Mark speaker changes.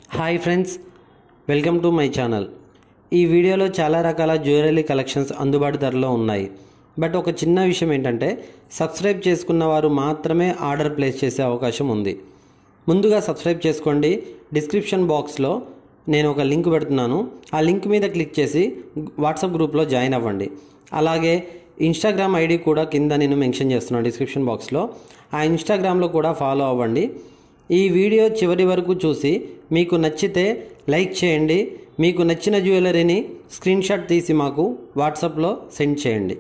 Speaker 1: Hi friends, welcome to my channel. ఈ వీడియోలో చాలా రకాల జ్యువెలరీ కలెక్షన్స్ అందుబాటు ధరలో ఉన్నాయి. బట్ ఒక చిన్న విషయం ఏంటంటే సబ్స్క్రైబ్ చేసుకున్న వారు మాత్రమే ఆర్డర్ ప్లేస్ చేసే అవకాశం ఉంది. ముందుగా సబ్స్క్రైబ్ చేసుకోండి. డిస్క్రిప్షన్ బాక్స్లో నేను ఒక లింక్ పెడుతున్నాను. ఆ లింక్ మీద క్లిక్ చేసి వాట్సాప్ గ్రూప్లో జాయిన్ అవ్వండి. అలాగే ఇన్స్టాగ్రామ్ ఐడి కూడా కింద నేను మెన్షన్ చేస్తున్నాను డిస్క్రిప్షన్ బాక్స్లో. ఆ ఇన్స్టాగ్రామ్లో కూడా ఫాలో అవ్వండి. ఈ వీడియో చివరి వరకు చూసి మీకు నచ్చితే లైక్ చేయండి. మీకు నచ్చిన జ్యువెలరీని స్క్రీన్ షాట్ తీసి మాకు వాట్సాప్లో సెండ్ చేయండి.